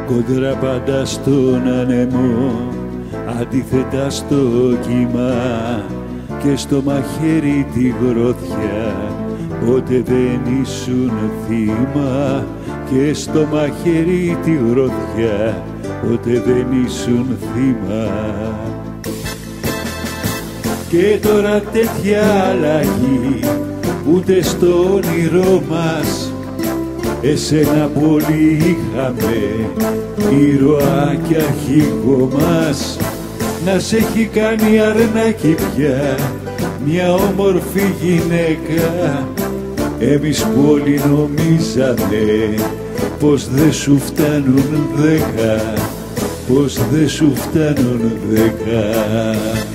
κόντρα πάντα στον άνεμο, αντίθετα στο κύμα και στο μαχαίρι τη γροθιά. Ποτέ δεν ήσουν θύμα και στο μαχαίρι τη γροθιά, ποτέ δεν ήσουν θύμα. Και τώρα τέτοια αλλαγή ούτε στο όνειρό μας. Εσένα πολύ είχαμε, ήρωα και αρχηγό μας. Να σ' έχει κάνει αρνάκι πια μια όμορφη γυναίκα. Εμείς που όλοι νομίζαμε πως δεν σου φτάνουν 10, πως δεν σου φτάνουν 10.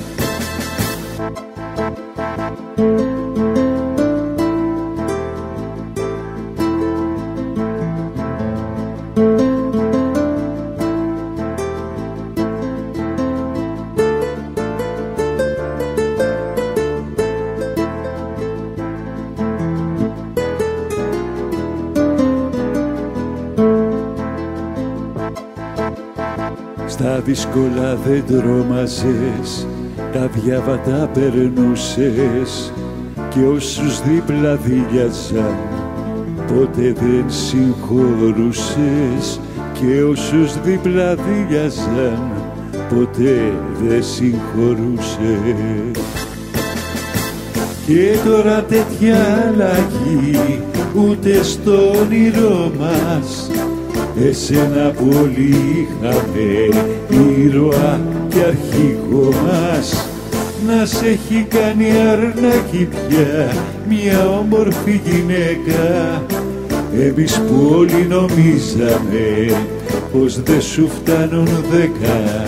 Στα δύσκολα δεν τρόμαζες, τα διάβατα περνούσες και όσους δίπλα δίλιαζαν ποτέ δεν συγχωρούσες, και όσους δίπλα δίλιαζαν ποτέ δεν συγχωρούσες. Και τώρα τέτοια αλλαγή ούτε στο όνειρό μας. Εσένα πολύ είχαμε, ήρωα και αρχηγό μας. Να σ' έχει κάνει αρνάκι πια μια όμορφη γυναίκα. Εμείς που όλοι νομίζαμε πως δεν σου φτάνουν 10.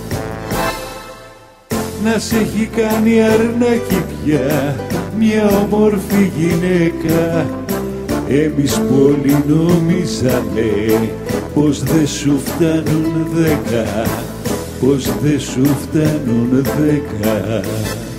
Να σ' έχει κάνει αρνάκι πια μια όμορφη γυναίκα. Εμείς που όλοι νομίζαμε πως δεν σου φτάνουν 10, πως δεν σου φτάνουν 10.